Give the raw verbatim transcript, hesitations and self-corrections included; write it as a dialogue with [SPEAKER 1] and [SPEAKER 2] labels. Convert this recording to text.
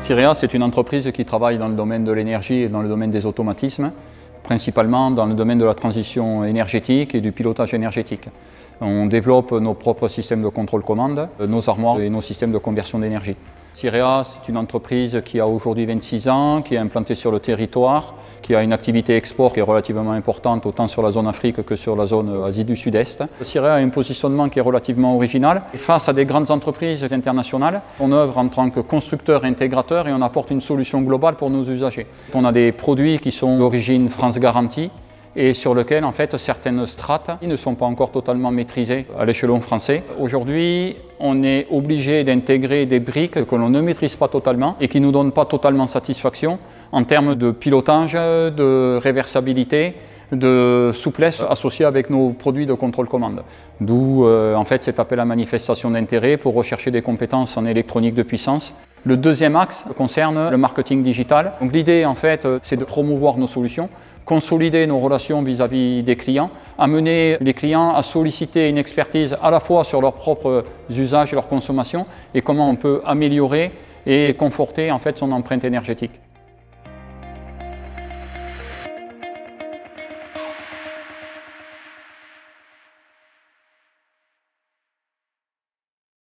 [SPEAKER 1] Cirea, c'est une entreprise qui travaille dans le domaine de l'énergie et dans le domaine des automatismes, principalement dans le domaine de la transition énergétique et du pilotage énergétique. On développe nos propres systèmes de contrôle-commande, nos armoires et nos systèmes de conversion d'énergie. Cirea, c'est une entreprise qui a aujourd'hui vingt-six ans, qui est implantée sur le territoire, qui a une activité export qui est relativement importante autant sur la zone Afrique que sur la zone Asie du Sud-Est. Cirea a un positionnement qui est relativement original. Face à des grandes entreprises internationales, on œuvre en tant que constructeur et intégrateur et on apporte une solution globale pour nos usagers. On a des produits qui sont d'origine France Garantie et sur lesquels en fait certaines strates ne sont pas encore totalement maîtrisées à l'échelon français. Aujourd'hui, on est obligé d'intégrer des briques que l'on ne maîtrise pas totalement et qui ne nous donnent pas totalement satisfaction en termes de pilotage, de réversibilité, de souplesse associée avec nos produits de contrôle-commande. D'où euh, en fait cet appel à manifestation d'intérêt pour rechercher des compétences en électronique de puissance. Le deuxième axe concerne le marketing digital. Donc l'idée en fait c'est de promouvoir nos solutions, consolider nos relations vis-à-vis des clients, amener les clients à solliciter une expertise à la fois sur leurs propres usages et leur consommation et comment on peut améliorer et conforter en fait son empreinte énergétique.